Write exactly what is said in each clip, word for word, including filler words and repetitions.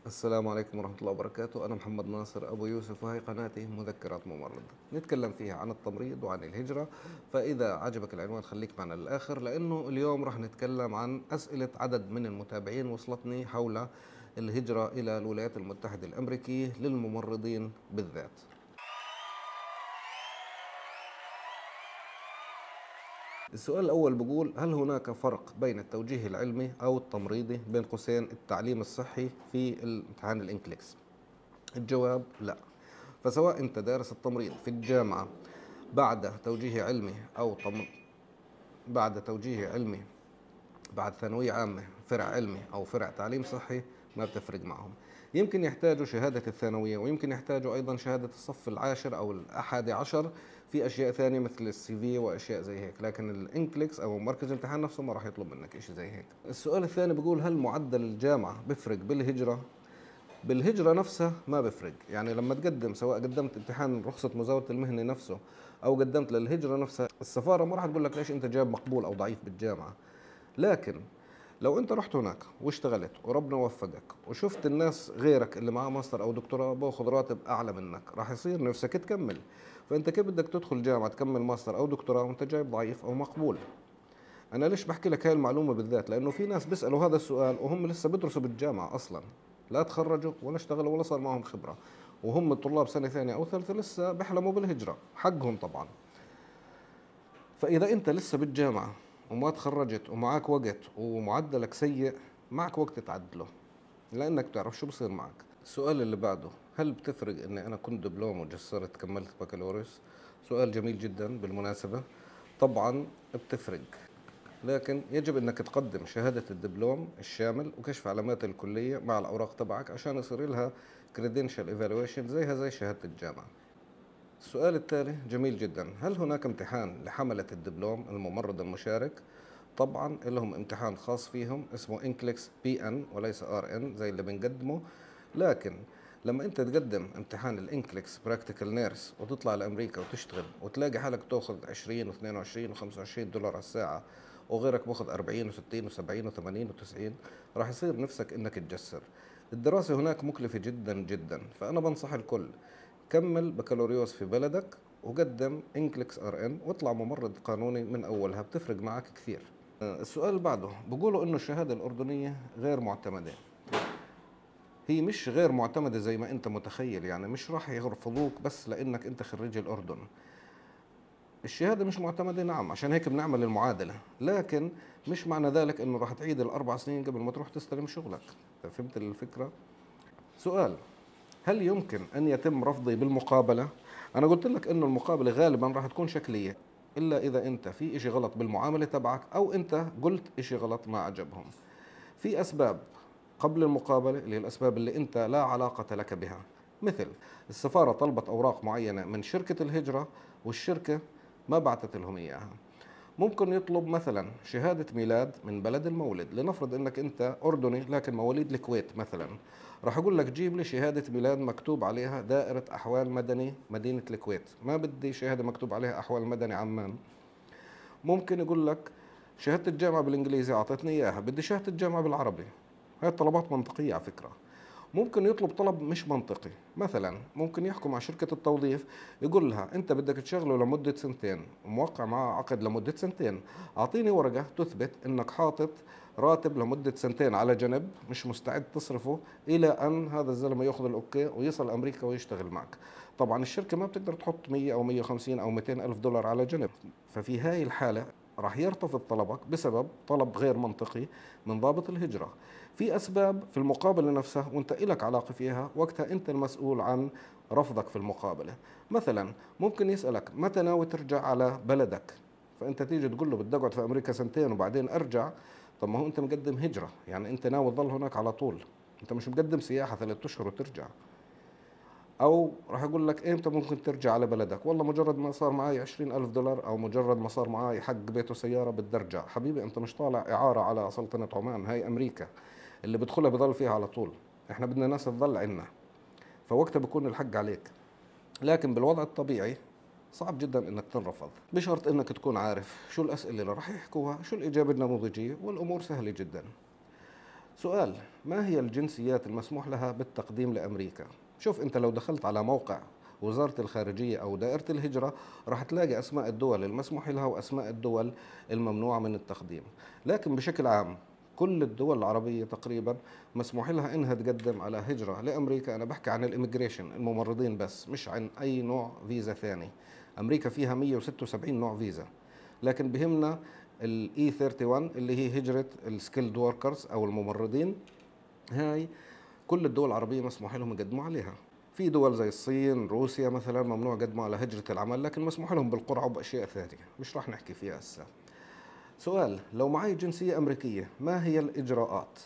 السلام عليكم ورحمة الله وبركاته. أنا محمد ناصر أبو يوسف وهي قناتي مذكرات ممرض. نتكلم فيها عن التمريض وعن الهجرة، فإذا عجبك العنوان خليك معنا للآخر، لأنه اليوم راح نتكلم عن أسئلة عدد من المتابعين وصلتني حول الهجرة إلى الولايات المتحدة الأمريكية للممرضين بالذات. السؤال الأول بيقول: هل هناك فرق بين التوجيه العلمي أو التمريضي بين قوسين التعليم الصحي في الامتحان الإنكليكس؟ الجواب لا. فسواء أنت دارس التمريض في الجامعة بعد توجيه علمي أو تم... بعد توجيه علمي بعد ثانوية عامة فرع علمي أو فرع تعليم صحي، ما بتفرق معهم. يمكن يحتاجوا شهادة الثانوية، ويمكن يحتاجوا أيضا شهادة الصف العاشر أو الأحادي عشر في أشياء ثانية مثل السي في وأشياء زي هيك، لكن الإنكليكس أو مركز الامتحان نفسه ما راح يطلب منك إشي زي هيك. السؤال الثاني بيقول: هل معدل الجامعة بيفرق بالهجرة؟ بالهجرة نفسها ما بفرق، يعني لما تقدم سواء قدمت امتحان رخصة مزاولة المهنة نفسه أو قدمت للهجرة نفسها، السفارة ما راح تقول لك ليش أنت جايب مقبول أو ضعيف بالجامعة. لكن لو أنت رحت هناك واشتغلت وربنا وفقك وشفت الناس غيرك اللي معاه ماستر أو دكتوراه باخذ راتب أعلى منك، راح يصير نفسك تكمل. فأنت كيف بدك تدخل جامعة تكمل ماستر أو دكتوراه وأنت جايب ضعيف أو مقبول؟ أنا ليش بحكي لك هاي المعلومة بالذات؟ لأنه في ناس بيسألوا هذا السؤال وهم لسه بدرسوا بالجامعة أصلاً، لا تخرجوا ولا اشتغلوا ولا صار معهم خبرة، وهم طلاب سنة ثانية أو ثالثة لسه بيحلموا بالهجرة، حقهم طبعا. فإذا أنت لسه بالجامعة وما تخرجت ومعك وقت ومعدلك سيء، معك وقت تعدله لأنك بتعرف شو بصير معك. السؤال اللي بعده: هل بتفرق إني أنا كنت دبلوم وجسرت كملت بكالوريوس؟ سؤال جميل جدا بالمناسبة. طبعا بتفرق، لكن يجب انك تقدم شهادة الدبلوم الشامل وكشف علامات الكلية مع الاوراق تبعك عشان يصير لها credential evaluation زيها زي شهادة الجامعة. السؤال التالي جميل جدا: هل هناك امتحان لحملة الدبلوم الممرض المشارك؟ طبعا لهم امتحان خاص فيهم اسمه انكليكس بي ان وليس ار ان زي اللي بنقدمه. لكن لما انت تقدم امتحان الانكليكس براكتيكال نيرس وتطلع لامريكا وتشتغل وتلاقي حالك تاخذ عشرين واثنين وعشرين وخمسة وعشرين دولار على الساعه، وغيرك باخذ أربعين وستين وسبعين وثمانين وتسعين، راح يصير نفسك انك تجسر. الدراسه هناك مكلفه جدا جدا، فانا بنصح الكل: كمل بكالوريوس في بلدك وقدم انكليكس ار ان واطلع ممرض قانوني من اولها، بتفرق معك كثير. السؤال اللي بعده بيقولوا انه الشهاده الاردنيه غير معتمده. هي مش غير معتمده زي ما انت متخيل، يعني مش راح يرفضوك بس لانك انت خريج الاردن. الشهاده مش معتمده، نعم، عشان هيك بنعمل المعادله، لكن مش معنى ذلك انه راح تعيد الاربع سنين قبل ما تروح تستلم شغلك. فهمت الفكره؟ سؤال: هل يمكن أن يتم رفضي بالمقابلة؟ أنا قلت لك إنه المقابلة غالبا راح تكون شكلية، إلا إذا أنت في إشي غلط بالمعاملة تبعك أو أنت قلت إشي غلط ما عجبهم. في أسباب قبل المقابلة اللي هي الأسباب اللي أنت لا علاقة لك بها، مثل السفارة طلبت أوراق معينة من شركة الهجرة والشركة ما بعثت لهم إياها. ممكن يطلب مثلا شهادة ميلاد من بلد المولد، لنفرض انك انت اردني لكن مواليد الكويت مثلا، راح اقول لك جيب لي شهادة ميلاد مكتوب عليها دائرة احوال مدني مدينة الكويت، ما بدي شهادة مكتوب عليها احوال مدني عمان. ممكن يقول لك شهادة الجامعة بالانجليزي اعطتني اياها، بدي شهادة الجامعة بالعربي. هاي الطلبات منطقية على فكرة. ممكن يطلب طلب مش منطقي، مثلا ممكن يحكوا مع شركة التوظيف يقول لها انت بدك تشغله لمدة سنتين وموقع معه عقد لمدة سنتين، اعطيني ورقة تثبت انك حاطط راتب لمدة سنتين على جنب مش مستعد تصرفه الى ان هذا الزلمة ياخذ الاوكي ويصل امريكا ويشتغل معك. طبعا الشركة ما بتقدر تحط مية او مية وخمسين او مئتين الف دولار على جنب، ففي هاي الحالة راح يرتفض طلبك بسبب طلب غير منطقي من ضابط الهجرة. في أسباب في المقابلة نفسها وأنت إلك علاقة فيها، وقتها أنت المسؤول عن رفضك في المقابلة. مثلا ممكن يسألك متى ناوي ترجع على بلدك، فأنت تيجي تقول له بدي أقعد في أمريكا سنتين وبعدين أرجع. طب ما هو أنت مقدم هجرة، يعني أنت ناوي تظل هناك على طول، أنت مش مقدم سياحة ثلاثة أشهر وترجع. او راح اقول لك امتى ممكن ترجع على بلدك، والله مجرد ما صار معي عشرين الف دولار او مجرد ما صار معي حق بيت وسياره بدي ارجع. حبيبي انت مش طالع اعاره على سلطنه عمان، هاي امريكا اللي بدخلها بضل فيها على طول، احنا بدنا ناس تضل عنا، فوقتها بكون الحق عليك. لكن بالوضع الطبيعي صعب جدا انك تنرفض، بشرط انك تكون عارف شو الاسئله اللي راح يحكوها، شو الاجابه النموذجيه، والامور سهله جدا. سؤال: ما هي الجنسيات المسموح لها بالتقديم لأمريكا؟ شوف، أنت لو دخلت على موقع وزارة الخارجية أو دائرة الهجرة راح تلاقي أسماء الدول المسموح لها وأسماء الدول الممنوعة من التقديم. لكن بشكل عام كل الدول العربية تقريبا مسموح لها إنها تقدم على هجرة لأمريكا. أنا بحكي عن الإميجريشن، الممرضين بس، مش عن أي نوع فيزا ثاني. أمريكا فيها مئة وستة وسبعين نوع فيزا، لكن بهمنا الاي واحد وثلاثين اللي هي هجرة السكيلد وركرز أو الممرضين. هاي كل الدول العربية مسموح لهم يقدموا عليها. في دول زي الصين، روسيا مثلا ممنوع يقدموا على هجرة العمل، لكن مسموح لهم بالقرعة وبأشياء ثانية مش راح نحكي فيها هسه. سؤال: لو معي جنسية أمريكية ما هي الإجراءات؟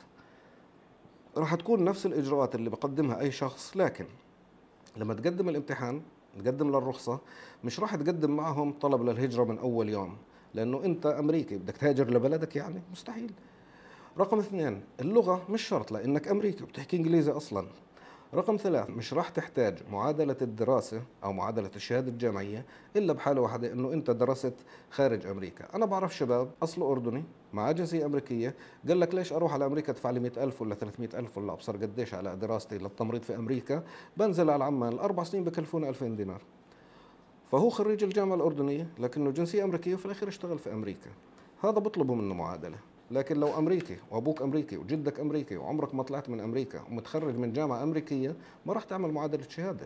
راح تكون نفس الإجراءات اللي بقدمها أي شخص، لكن لما تقدم الامتحان تقدم للرخصة مش راح تقدم معهم طلب للهجرة من أول يوم، لأنه أنت أمريكي بدك تهاجر لبلدك، يعني مستحيل. رقم اثنين: اللغة مش شرط لأنك أمريكي وبتحكي إنجليزي أصلا. رقم ثلاث: مش راح تحتاج معادلة الدراسة أو معادلة الشهادة الجامعية إلا بحالة واحدة، إنه أنت درست خارج أمريكا. أنا بعرف شباب أصله أردني مع جنسية أمريكية قال لك ليش أروح على أمريكا أدفع لي مئة ألف ولا ثلاثمئة ألف ولا أبصر قديش على دراستي للتمريض في أمريكا، بنزل على عمان الأربع سنين بكلفوني ألفين دينار. فهو خريج الجامعة الأردنية لكنه جنسية أمريكية وفي الأخير اشتغل في أمريكا. هذا بطلبوا منه معادلة. لكن لو أمريكي وأبوك أمريكي وجدك أمريكي وعمرك ما طلعت من أمريكا ومتخرج من جامعة أمريكية ما راح تعمل معادلة شهادة.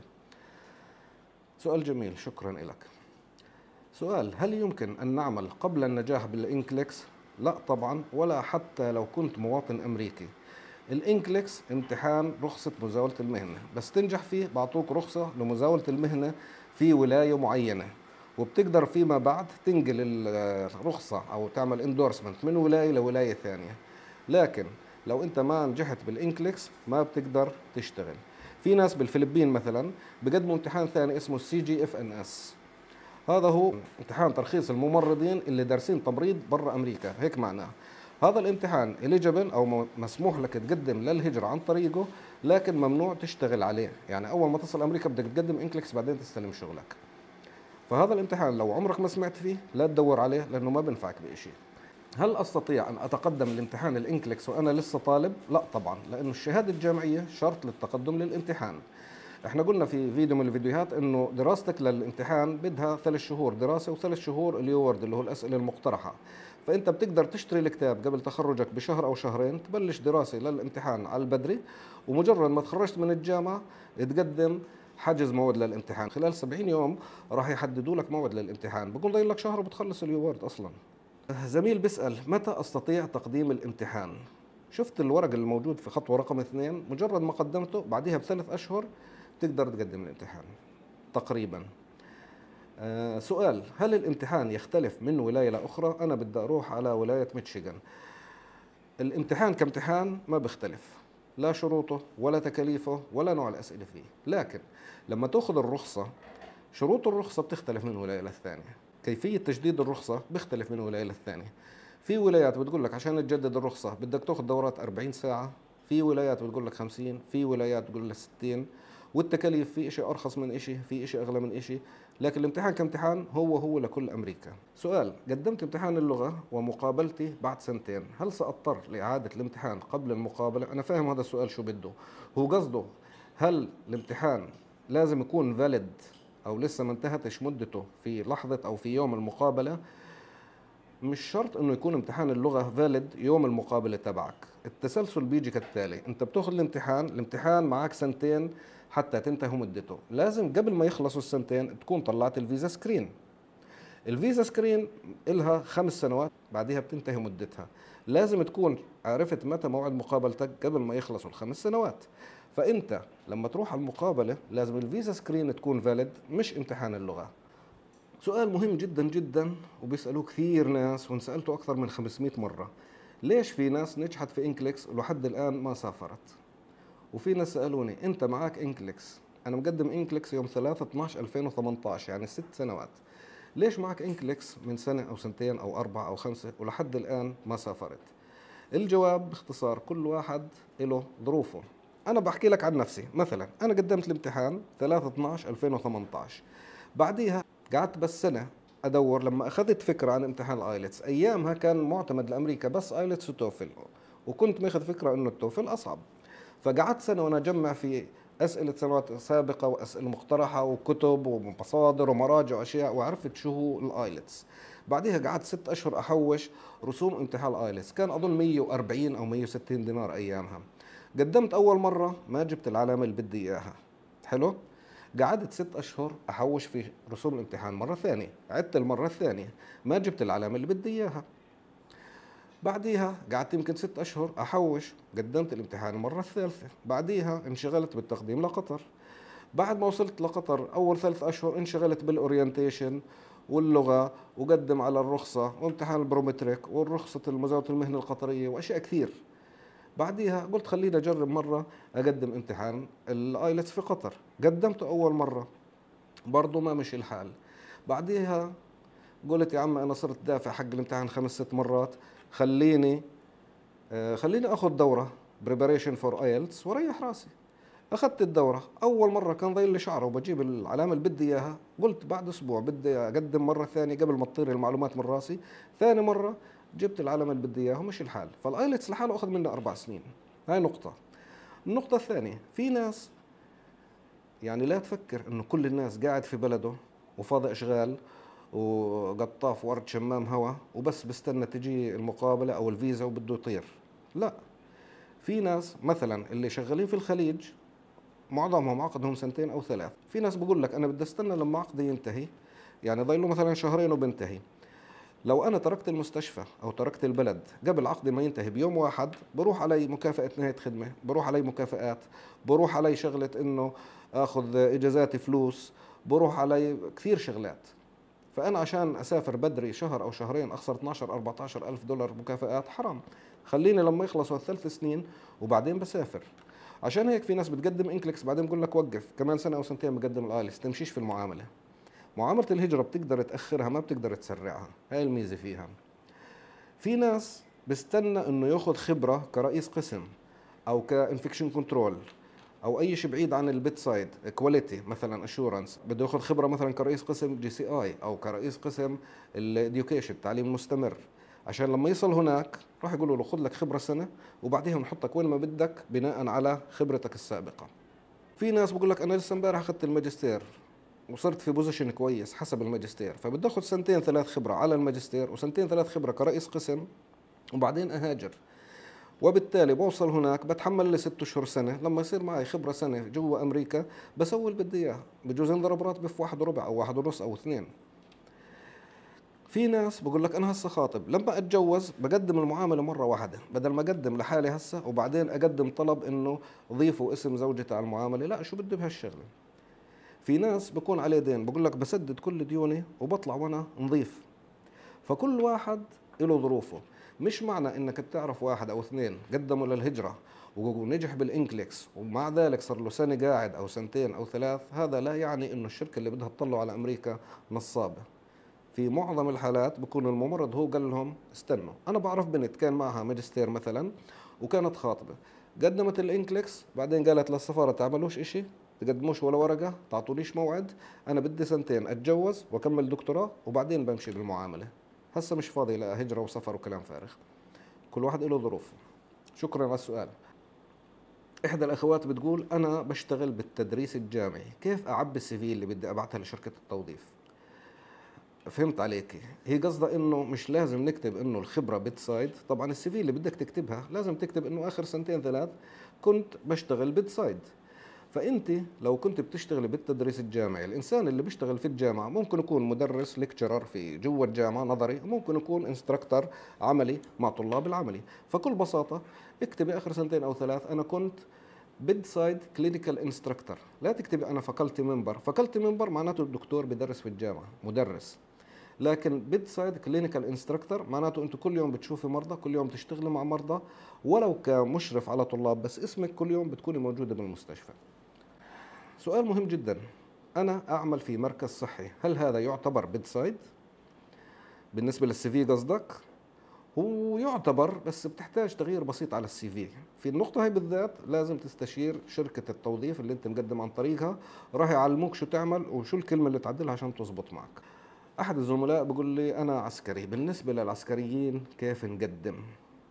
سؤال جميل، شكرا لك. سؤال: هل يمكن أن نعمل قبل النجاح بالإنكليكس؟ لا طبعا، ولا حتى لو كنت مواطن أمريكي. الإنكليكس امتحان رخصة مزاولة المهنة، بس تنجح فيه بعطوك رخصة لمزاولة المهنة في ولاية معينة، وبتقدر فيما بعد تنقل الرخصة أو تعمل اندورسمنت من ولاية لولاية ثانية. لكن لو أنت ما نجحت بالإنكليكس ما بتقدر تشتغل. في ناس بالفلبين مثلا بقدموا امتحان ثاني اسمه السي جي اف ان اس. هذا هو امتحان ترخيص الممرضين اللي دارسين تمريض برا أمريكا، هيك معناه. هذا الامتحان إليجيبل أو مسموح لك تقدم للهجرة عن طريقه، لكن ممنوع تشتغل عليه. يعني أول ما تصل أمريكا بدك تقدم إنكليكس بعدين تستلم شغلك. فهذا الامتحان لو عمرك ما سمعت فيه لا تدور عليه لأنه ما بنفعك بشيء. هل أستطيع أن أتقدم لامتحان الإنكليكس وأنا لسه طالب؟ لا طبعا، لأنه الشهادة الجامعية شرط للتقدم للامتحان. احنا قلنا في فيديو من الفيديوهات انه دراستك للامتحان بدها ثلاث شهور دراسه وثلاث شهور اليورد اللي هو الاسئله المقترحه. فانت بتقدر تشتري الكتاب قبل تخرجك بشهر او شهرين، تبلش دراسه للامتحان على البدري، ومجرد ما تخرجت من الجامعه تقدم حجز موعد للامتحان. خلال سبعين يوم راح يحددوا لك موعد للامتحان، بقول ضايل لك شهر وبتخلص اليورد اصلا. زميل بيسال: متى استطيع تقديم الامتحان؟ شفت الورق الموجود في خطوه رقم اثنين؟ مجرد ما قدمته بعدها بثلاث اشهر تقدر تقدم الامتحان تقريبا. آه سؤال: هل الامتحان يختلف من ولاية لأخرى؟ أنا بدي أروح على ولاية ميشيغان. الامتحان كامتحان ما بيختلف، لا شروطه ولا تكاليفه ولا نوع الأسئلة فيه، لكن لما تأخذ الرخصة شروط الرخصة بتختلف من ولاية للثانية، كيفية تجديد الرخصة بيختلف من ولاية للثانية. في ولايات بتقول لك عشان تجدد الرخصة بدك تأخذ دورات أربعين ساعة، في ولايات بتقول لك خمسين، في ولايات بتقول لك ستين، والتكاليف في شيء أرخص من شيء، في شيء أغلى من شيء، لكن الامتحان كامتحان هو هو لكل أمريكا. سؤال: قدمت امتحان اللغة ومقابلتي بعد سنتين، هل سأضطر لإعادة الامتحان قبل المقابلة؟ أنا فاهم هذا السؤال شو بده، هو قصده هل الامتحان لازم يكون فاليد أو لسه ما انتهتش مدته في لحظة أو في يوم المقابلة؟ مش شرط انه يكون امتحان اللغة فاليد يوم المقابلة تبعك. التسلسل بيجي كالتالي: انت بتاخذ الامتحان، الامتحان معك سنتين حتى تنتهي مدته، لازم قبل ما يخلصوا السنتين تكون طلعت الفيزا سكرين. الفيزا سكرين إلها خمس سنوات بعدها بتنتهي مدتها، لازم تكون عرفت متى موعد مقابلتك قبل ما يخلصوا الخمس سنوات. فانت لما تروح على المقابلة لازم الفيزا سكرين تكون فاليد مش امتحان اللغة. سؤال مهم جدا جدا وبيسألوه كثير ناس ونسألته أكثر من خمسمئة مرة: ليش في ناس نجحت في إنكليكس ولحد الآن ما سافرت؟ وفي ناس سألوني: أنت معك إنكليكس، أنا مقدم إنكليكس يوم ثلاثة اثناشر ألفين وثمانية عشر يعني ست سنوات، ليش معك إنكليكس من سنة أو سنتين أو أربعة أو خمسة ولحد الآن ما سافرت؟ الجواب باختصار: كل واحد له ظروفه. أنا بحكي لك عن نفسي، مثلا أنا قدمت الامتحان ثلاثة اثناشر ألفين وثمانية عشر، بعديها قعدت بس سنة أدور. لما أخذت فكرة عن امتحان الآيلتس، أيامها كان معتمد لأمريكا بس آيلتس وتوفل، وكنت ماخذ فكره انه التوفل اصعب. فقعدت سنه وانا اجمع في اسئله سنوات سابقه واسئله مقترحه وكتب ومصادر ومراجع واشياء، وعرفت شو هو الايلتس. بعدها قعدت ست اشهر احوش رسوم امتحان الايلتس، كان اظن مية وأربعين او مية وستين دينار ايامها. قدمت اول مره ما جبت العلامه اللي بدي اياها، حلو. قعدت ست اشهر احوش في رسوم الامتحان مره ثانيه، عدت المره الثانيه ما جبت العلامه اللي بدي اياها. بعديها قعدت يمكن ست أشهر أحوش، قدمت الامتحان المرة الثالثة. بعديها انشغلت بالتقديم لقطر. بعد ما وصلت لقطر أول ثلاث أشهر انشغلت بالأورينتيشن واللغة، وقدم على الرخصة وامتحان البرومتريك والرخصة المزاولة المهنة القطرية وأشياء كثير. بعديها قلت خليني أجرب مرة أقدم امتحان الآيلتس في قطر. قدمته أول مرة برضو ما مشي الحال. بعديها قلت يا عم أنا صرت دافع حق الامتحان خمس ست مرات، خليني آه، خليني اخذ دوره بريباريشن فور ايلتس وريح راسي. اخذت الدوره. اول مره كان ضايل لي شعره وبجيب العلامه اللي بدي اياها، قلت بعد اسبوع بدي اقدم مره ثانيه قبل ما تطير المعلومات من راسي. ثاني مره جبت العلامه اللي بدي اياها ومشي الحال. فالايلتس لحاله اخذ منه اربع سنين. هاي نقطه. النقطه الثانيه، في ناس يعني لا تفكر انه كل الناس قاعد في بلده وفاضي اشغال وقطاف ورد شمام هوا وبس بستنى تجي المقابله او الفيزا وبده يطير. لا، في ناس مثلا اللي شغالين في الخليج معظمهم عقدهم سنتين او ثلاث. في ناس بقول لك انا بدي استنى لما عقدي ينتهي، يعني ضايله مثلا شهرين وبنتهي. لو انا تركت المستشفى او تركت البلد قبل عقدي ما ينتهي بيوم واحد، بروح علي مكافاه نهايه خدمه، بروح علي مكافآت، بروح علي شغله انه اخذ اجازاتي فلوس، بروح علي كثير شغلات. فانا عشان اسافر بدري شهر او شهرين اخسر اثناشر أربعتاشر الف دولار مكافآت، حرام. خليني لما يخلصوا الثلاث سنين وبعدين بسافر. عشان هيك في ناس بتقدم انكليكس بعدين بقول لك وقف كمان سنه او سنتين بقدم الايلتس، تمشيش في المعامله. معامله الهجره بتقدر تاخرها ما بتقدر تسرعها، هاي الميزه فيها. في ناس بستنى انه ياخذ خبره كرئيس قسم او كانفكشن كنترول او اي شيء بعيد عن البيت سايد، كواليتي مثلا اشورنس، بده ياخذ خبره مثلا كرئيس قسم جي سي اي او كرئيس قسم الاديوكيشن التعليم المستمر، عشان لما يصل هناك راح يقولوا له خذ لك خبره سنه وبعديها بنحطك وين ما بدك بناء على خبرتك السابقه. في ناس بقول لك انا لسه امبارح اخذت الماجستير وصرت في بوزيشن كويس حسب الماجستير، فبدي اخذ سنتين ثلاث خبره على الماجستير وسنتين ثلاث خبره كرئيس قسم وبعدين اهاجر. وبالتالي بوصل هناك بتحمل لي ست اشهر سنه، لما يصير معي خبره سنه جوا امريكا بسوي اللي بدي اياه، بجوز انضرب راتبي في واحد وربع او واحد ونص او اثنين. في ناس بقول لك انا هسه خاطب لما اتجوز بقدم المعامله مره واحده بدل ما اقدم لحالي هسه وبعدين اقدم طلب انه ضيفوا اسم زوجتي على المعامله، لا شو بدي بهالشغله. في ناس بكون عليه دين بقول لك بسدد كل ديوني وبطلع وانا نظيف. فكل واحد له ظروفه. مش معنى انك بتعرف واحد او اثنين قدموا للهجره ونجح بالانكليكس ومع ذلك صار له سنه قاعد او سنتين او ثلاث، هذا لا يعني انه الشركه اللي بدها تطلعه على امريكا نصابه. في معظم الحالات بكون الممرض هو قال لهم استنوا. انا بعرف بنت كان معها ماجستير مثلا وكانت خاطبه، قدمت الانكليكس بعدين قالت للسفاره تعملوش إشي، تقدموش ولا ورقه، تعطونيش موعد، انا بدي سنتين اتجوز واكمل دكتوراه وبعدين بمشي بالمعامله. هسه مش فاضي لا هجره وسفر وكلام فارغ. كل واحد له ظروفه. شكرا على السؤال. احدى الاخوات بتقول انا بشتغل بالتدريس الجامعي، كيف اعبي السي في اللي بدي ابعتها لشركه التوظيف؟ فهمت عليك. هي قصدها انه مش لازم نكتب انه الخبره بيت سايد، طبعا السي في اللي بدك تكتبها لازم تكتب انه اخر سنتين ثلاث كنت بشتغل بيت سايد. فانت لو كنت بتشتغلي بالتدريس الجامعي، الانسان اللي بيشتغل في الجامعه ممكن يكون مدرس ليكتشرر في جوا الجامعه نظري، وممكن يكون انستراكتور عملي مع طلاب العملي. فكل بساطه اكتبي اخر سنتين او ثلاث انا كنت بيد سايد كلينيكال انستراكتور، لا تكتبي انا فاكولتي ممبر. فاكولتي ممبر معناته الدكتور بدرس في الجامعه مدرس، لكن بيد سايد كلينيكال انستراكتور معناته انت كل يوم بتشوفي مرضى، كل يوم تشتغلي مع مرضى ولو كمشرف على طلاب، بس اسمك كل يوم بتكوني موجوده بالمستشفى. سؤال مهم جدا. أنا أعمل في مركز صحي، هل هذا يعتبر بيد سايد؟ بالنسبة للسي في قصدك؟ هو يعتبر بس بتحتاج تغيير بسيط على السي في. في النقطة هاي بالذات لازم تستشير شركة التوظيف اللي أنت مقدم عن طريقها، راح يعلموك شو تعمل وشو الكلمة اللي تعدلها عشان تزبط معك. أحد الزملاء بيقول لي أنا عسكري، بالنسبة للعسكريين كيف نقدم؟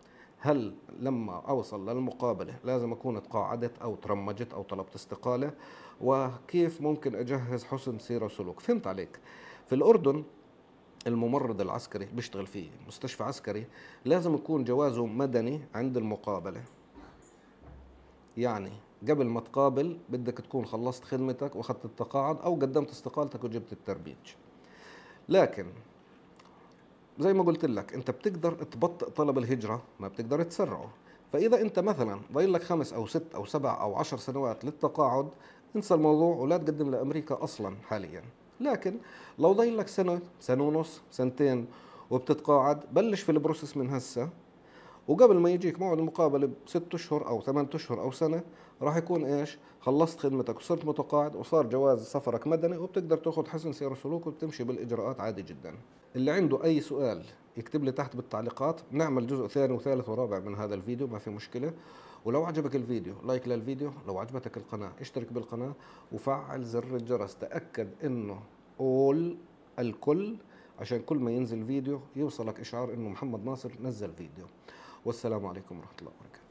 هل لما أوصل للمقابلة لازم أكون تقاعدت أو ترمجت أو طلبت استقالة؟ وكيف ممكن أجهز حسن سيرة وسلوك؟ فهمت عليك. في الأردن الممرض العسكري بيشتغل في مستشفى عسكري لازم يكون جوازه مدني عند المقابلة. يعني قبل ما تقابل بدك تكون خلصت خدمتك واخذت التقاعد او قدمت استقالتك وجبت التربيج. لكن زي ما قلت لك انت بتقدر تبطئ طلب الهجرة، ما بتقدر تسرعه. فاذا انت مثلا ضايل لك خمس او ست او سبع او عشر سنوات للتقاعد، انسى الموضوع ولا تقدم لامريكا اصلا حاليا. لكن لو ضايل لك سنة، سنة ونص، سنتين وبتتقاعد، بلش في البروسس من هسه. وقبل ما يجيك موعد المقابله بست اشهر او ثمان اشهر او سنه، راح يكون ايش؟ خلصت خدمتك وصرت متقاعد وصار جواز سفرك مدني، وبتقدر تاخذ حسن سير وسلوك وتمشي بالاجراءات عادي جدا. اللي عنده اي سؤال يكتب لي تحت بالتعليقات، نعمل جزء ثاني وثالث ورابع من هذا الفيديو، ما في مشكله. ولو عجبك الفيديو لايك للفيديو، لو عجبتك القناه اشترك بالقناه وفعل زر الجرس، تاكد انه اول الكل، عشان كل ما ينزل فيديو يوصلك اشعار انه محمد ناصر نزل فيديو. والسلام عليكم ورحمة الله وبركاته.